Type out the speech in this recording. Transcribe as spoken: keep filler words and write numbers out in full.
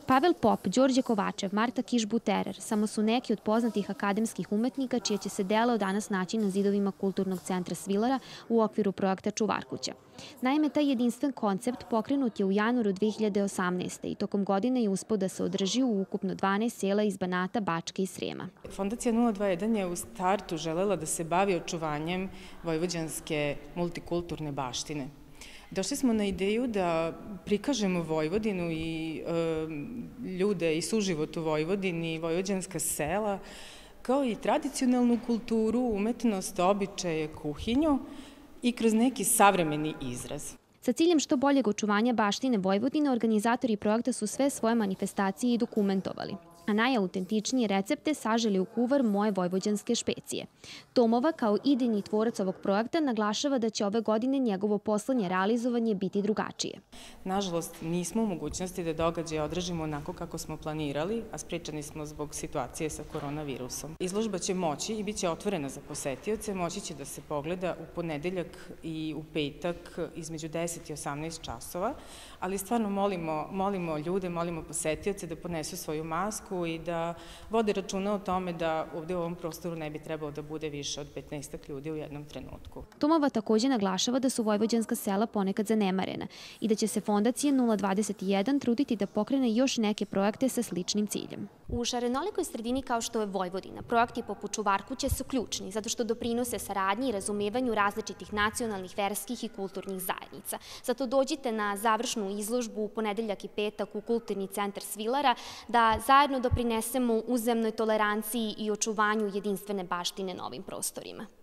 Pavel Pop, Đorđe Kovačev, Marta Kiš-Buterer samo su neki od poznatih akademskih umetnika čije će se delo danas naći na zidovima Kulturnog centra Svilara u okviru projekta Čuvar kuća. Naime, taj jedinstven koncept pokrenut je u januaru dve hiljade osamnaeste. i tokom godine je uspeo da se održi u ukupno dvanaest sela iz Banata, Bačke i Srema. Fondacija nula dva jedan je u startu želela da se bavi očuvanjem vojvođanske multikulturne baštine. Došli smo na ideju da prikažemo Vojvodinu i ljude i suživot u Vojvodini, vojvođanska sela, kao i tradicionalnu kulturu, umetnost, običaje, kuhinju i kroz neki savremeni izraz. Sa ciljem što boljeg očuvanja baštine Vojvodine, organizatori projekta su sve svoje manifestacije i dokumentovali, a najautentičnije recepte saželi u kuvar Moje vojvođanske špecije. Tomova, kao idejni tvorac ovog projekta, naglašava da će ove godine njegovo poslednje realizovanje biti drugačije. Nažalost, nismo u mogućnosti da događaje održimo onako kako smo planirali, a sprečeni smo zbog situacije sa koronavirusom. Izložba će moći i bit će otvorena za posetioce, moći će da se pogleda u ponedeljak i u petak između deset i osamnaest časova, ali stvarno molimo, molimo ljude, molimo posetioce da ponesu svoju masku i da vode računa o tome da ovde u ovom prostoru ne bi trebalo da bude više od petnaestak ljudi u jednom trenutku. Tomova takođe naglašava da su vojvođanska sela ponekad zanemarena i da će se Fondacija nula dvadeset jedan truditi da pokrene još neke projekte sa sličnim ciljem. U šarenolikoj sredini kao što je Vojvodina, projekti poput Čuvar kuće su ključni zato što doprinose saradnji i razumevanju različitih nacionalnih, verskih i kulturnih zajednica. Zato dođite na završnu izložbu u ponedeljak i petak u Kulturni centar Svilara da zajedno doprinesemo uzajamnoj toleranciji i očuvanju jedinstvene baštine na ovim prostorima.